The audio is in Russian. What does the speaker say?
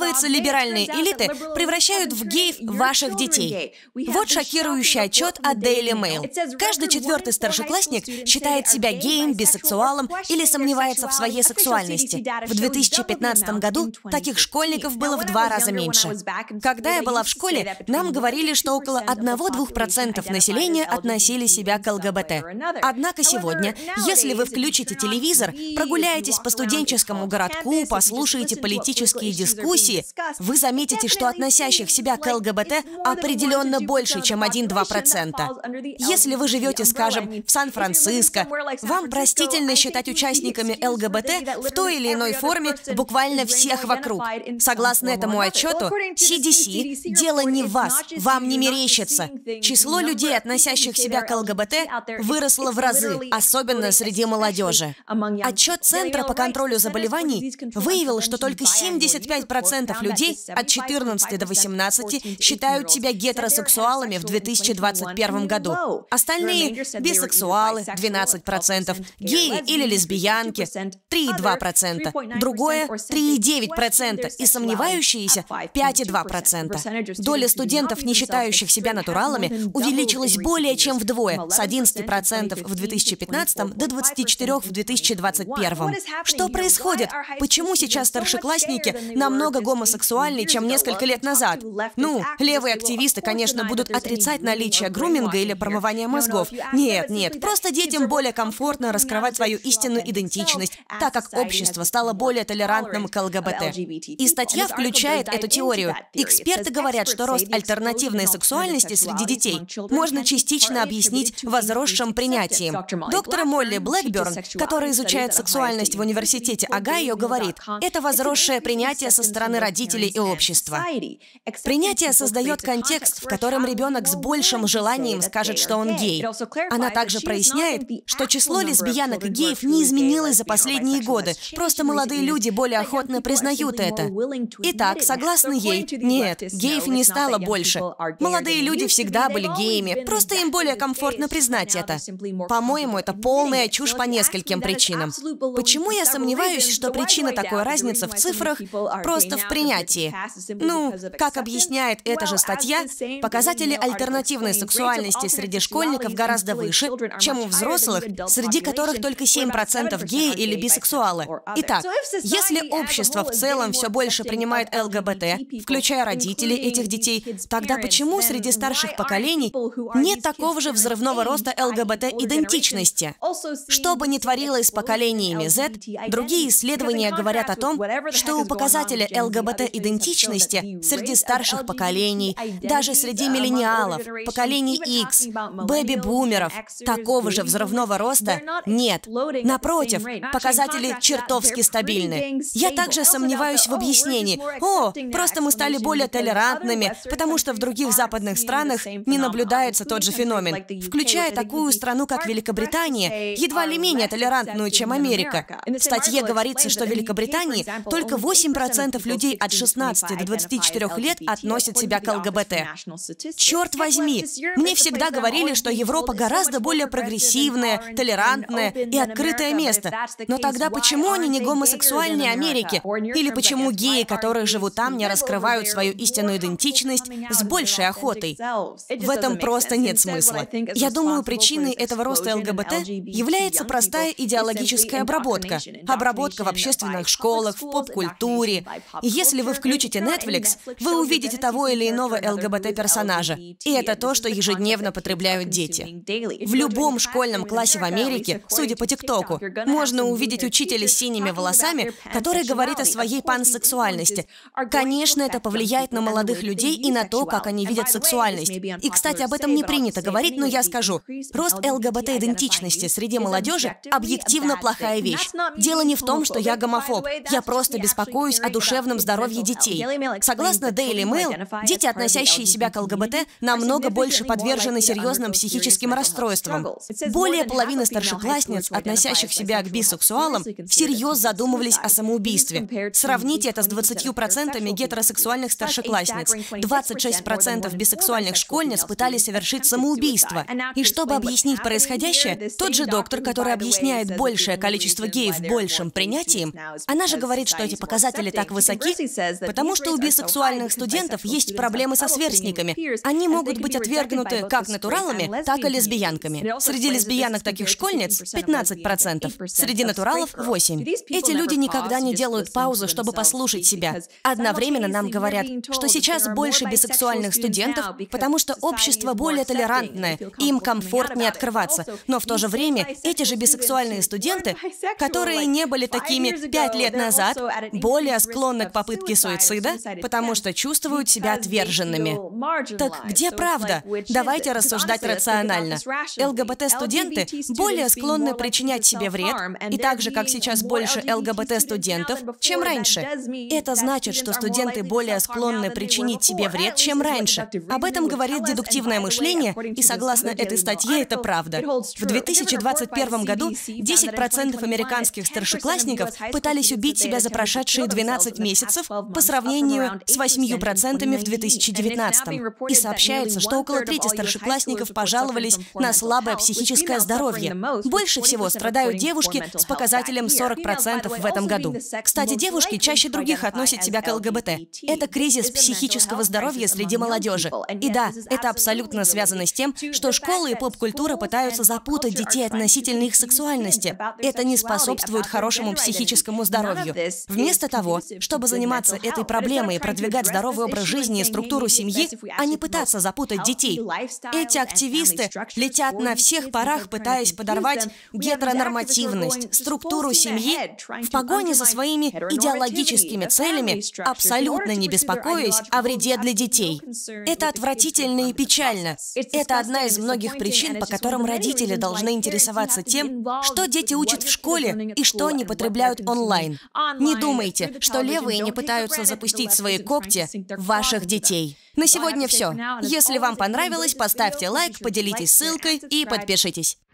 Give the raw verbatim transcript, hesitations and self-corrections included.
Оказывается, либеральные элиты превращают в геев ваших детей. Вот шокирующий отчет от Daily Mail. Каждый четвертый старшеклассник считает себя геем, бисексуалом или сомневается в своей сексуальности. В две тысячи пятнадцатом году таких школьников было в два раза меньше. Когда я была в школе, нам говорили, что около одного-двух процентов населения относили себя к ЛГБТ. Однако сегодня, если вы включите телевизор, прогуляетесь по студенческому городку, послушаете политические дискуссии, вы заметите, что относящих себя к ЛГБТ определенно больше, чем один-два процента. Если вы живете, скажем, в Сан-Франциско, вам простительно считать участниками ЛГБТ в той или иной форме буквально всех вокруг. Согласно этому отчету, си ди си, дело не в вас, вам не мерещится. Число людей, относящих себя к ЛГБТ, выросло в разы, особенно среди молодежи. Отчет Центра по контролю заболеваний выявил, что только семьдесят пять процентов людей от четырнадцати до восемнадцати считают себя гетеросексуалами в две тысячи двадцать первом году. Остальные – бисексуалы – двенадцать процентов, геи или лесбиянки – три и два процента, другое – три и девять процента и сомневающиеся – пять и два процента. Доля студентов, не считающих себя натуралами, увеличилась более чем вдвое – с одиннадцати процентов в две тысячи пятнадцатом до двадцати четырёх процентов в две тысячи двадцать первом. Что происходит? Почему сейчас старшеклассники намного гомосексуальнее, чем несколько лет назад? Ну, левые активисты, конечно, будут отрицать наличие груминга или промывания мозгов. Нет, нет, просто детям более комфортно раскрывать свою истинную идентичность, так как общество стало более толерантным к ЛГБТ. И статья включает эту теорию. Эксперты говорят, что рост альтернативной сексуальности среди детей можно частично объяснить возросшим принятием. Доктор Молли Блэкберн, которая изучает сексуальность в университете Огайо, говорит, это возросшее принятие со стороны родителей и общества. Принятие создает контекст, в котором ребенок с большим желанием скажет, что он гей. Она также проясняет, что число лесбиянок и геев не изменилось за последние годы, просто молодые люди более охотно признают это. Итак, согласно ей, нет, геев не стало больше. Молодые люди всегда были геями, просто им более комфортно признать это. По-моему, это полная чушь по нескольким причинам. Почему я сомневаюсь, что причина такой разницы в цифрах просто в принятии? Ну, как объясняет эта же статья, показатели альтернативной сексуальности среди школьников гораздо выше, чем у взрослых, среди которых только семь процентов геи или бисексуалы. Итак, если общество в целом все больше принимает ЛГБТ, включая родителей этих детей, тогда почему среди старших поколений нет такого же взрывного роста ЛГБТ-идентичности? Что бы ни творилось с поколениями Z, другие исследования говорят о том, что у показателя ЛГБТ-идентичности среди старших поколений, даже среди миллениалов, поколений X, бэби-бумеров, такого же взрывного роста нет. Напротив, показатели чертовски стабильны. Я также сомневаюсь в объяснении. О, просто мы стали более толерантными, потому что в других западных странах не наблюдается тот же феномен, включая такую страну, как Великобритания, едва ли менее толерантную, чем Америка. В статье говорится, что в Великобритании только восемь процентов людей от шестнадцати до двадцати четырёх лет относят себя к ЛГБТ. Черт возьми, мне всегда говорили, что Европа гораздо более прогрессивная, толерантная и открытое место. Но тогда почему они не гомосексуальнее Америки? Или почему геи, которые живут там, не раскрывают свою истинную идентичность с большей охотой? В этом просто нет смысла. Я думаю, причиной этого роста ЛГБТ является простая идеологическая обработка. Обработка в общественных школах, в поп-культуре. И если вы включите Netflix, вы увидите того или иного ЛГБТ-персонажа. И это то, что ежедневно потребляют дети. В любом школьном классе в Америке, судя по ТикТоку, можно увидеть учителя с синими волосами, который говорит о своей пансексуальности. Конечно, это повлияет на молодых людей и на то, как они видят сексуальность. И, кстати, об этом не принято говорить, но я скажу. Рост ЛГБТ-идентичности среди молодежи объективно плохая вещь. Дело не в том, что я гомофоб. Я просто беспокоюсь о душевном здоровье детей. Согласно Daily Mail, дети, относящие себя к ЛГБТ, намного больше подвержены серьезным психическим расстройствам. Более половины старшеклассниц, относящих себя к бисексуалам, всерьез задумывались о самоубийстве. Сравните это с двадцатью процентами гетеросексуальных старшеклассниц. двадцать шесть процентов бисексуальных школьниц пытались совершить самоубийство. И чтобы объяснить происходящее, тот же доктор, который объясняет большее количество геев большим принятием, она же говорит, что эти показатели так высоки, Потому что у бисексуальных студентов есть проблемы со сверстниками. Они могут быть отвергнуты как натуралами, так и лесбиянками. Среди лесбиянок таких школьниц пятнадцать процентов, среди натуралов восемь процентов. Эти люди никогда не делают паузу, чтобы послушать себя. Одновременно нам говорят, что сейчас больше бисексуальных студентов, потому что общество более толерантное, им комфортнее открываться. Но в то же время эти же бисексуальные студенты, которые не были такими пять лет назад, более склонны к попытке суицида, потому что чувствуют себя отверженными. Так где правда? Давайте рассуждать рационально. ЛГБТ-студенты более склонны причинять себе вред, и так же, как сейчас больше ЛГБТ-студентов, чем раньше. Это значит, что студенты более склонны причинить себе вред, чем раньше. Об этом говорит дедуктивное мышление, и согласно этой статье, это правда. В две тысячи двадцать первом году десять процентов американских старшеклассников пытались убить себя за прошедшие двенадцать месяцев по сравнению с восемью процентами в две тысячи девятнадцатом. И сообщается, что около трети старшеклассников пожаловались на слабое психическое здоровье. Больше всего страдают девушки с показателем сорок процентов в этом году. Кстати, девушки чаще других относят себя к ЛГБТ. Это кризис психического здоровья среди молодежи. И да, это абсолютно связано с тем, что школы и поп-культура пытаются запутать детей относительно их сексуальности. Это не способствует хорошему психическому здоровью. Вместо того, чтобы заниматься этой проблемой и продвигать здоровый образ жизни и структуру семьи, а не пытаться запутать детей, эти активисты летят на всех парах, пытаясь подорвать гетеронормативность, структуру семьи в погоне за своими идеологическими целями, абсолютно не беспокоясь о вреде для детей. Это отвратительно и печально. Это одна из многих причин, по которым родители должны интересоваться тем, что дети учат в школе и что они потребляют онлайн. Не думайте, что левые не пытаются запустить свои когти в ваших детей. На сегодня все. Если вам понравилось, поставьте лайк, поделитесь ссылкой и подпишитесь.